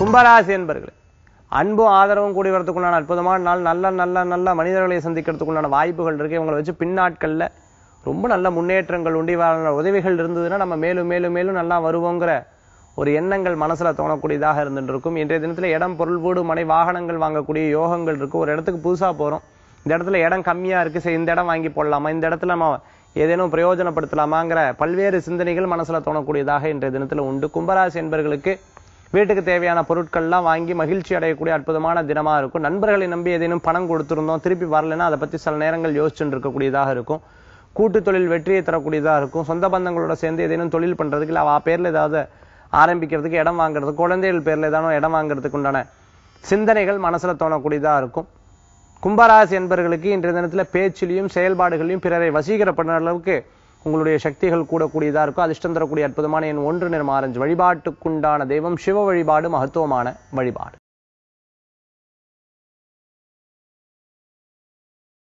கும்பராசி என்பர்களே, அன்பும் ஆதரவும் கூடி வரதுக்குண்டான அற்புதமான நாள். நல்ல நல்ல நல்ல மனிதர்களை சந்திக்கிறதுக்குண்டான வாய்ப்புகள் இருக்கு. இவங்களை வச்சு பின்னாட்கள்ல ரொம்ப நல்ல முன்னேற்றங்கள் உண்டு. உதவிகள் இருந்ததுன்னா நம்ம மேலும் மேலும் மேலும் நல்லா வருவோங்கிற ஒரு எண்ணங்கள் மனசுல தோணக்கூடியதாக இருந்துட்டு இருக்கும். இன்றைய தினத்துல இடம், பொருள், வீடு, மனை, வாகனங்கள் வாங்கக்கூடிய யோகங்கள் இருக்கு. ஒரு இடத்துக்கு புதுசா போறோம், இந்த இடத்துல இடம் கம்மியா இருக்கு, சரி இந்த இடம் வாங்கி போடலாமா, இந்த இடத்துல நம்ம ஏதேனும் பிரயோஜனப்படுத்தலாமாங்கிற பல்வேறு சிந்தனைகள் மனசுல தோணக்கூடியதாக இன்றைய தினத்துல உண்டு. கும்பராசி என்பர்களுக்கு வீட்டுக்கு தேவையான பொருட்கள்லாம் வாங்கி மகிழ்ச்சி அடையக்கூடிய அற்புதமான தினமா இருக்கும். நண்பர்களை நம்பி ஏதேனும் பணம் கொடுத்திருந்தோம், திருப்பி வரலைன்னா அதை பத்தி சில நேரங்கள் யோசிச்சுட்டு இருக்கக்கூடியதாக இருக்கும். கூட்டு தொழில் வெற்றியை தரக்கூடியதாக இருக்கும். சொந்த பந்தங்களோட சேர்ந்து ஏதேனும் தொழில் பண்றதுக்கு இல்லை அவ பேர்ல ஏதாவது ஆரம்பிக்கிறதுக்கு, இடம் வாங்குறதுக்கு, குழந்தைகள் பேர்ல ஏதாவது இடம் வாங்குறதுக்கு உண்டான சிந்தனைகள் மனசுல தோணக்கூடியதா இருக்கும். கும்பராசி என்பர்களுக்கு இன்றைய தினத்துல பேச்சிலையும் செயல்பாடுகளையும் பிறரை வசீகரப்படுற அளவுக்கு உங்களுடைய சக்திகள் கூடக்கூடியதா இருக்கும். அதிர்ஷ்டம் தரக்கூடிய அற்புதமான எண் 1 நிறம் ஆரஞ்சு. வழிபாட்டுக்குண்டான தெய்வம் சிவ வழிபாடு, மகத்துவமான வழிபாடு.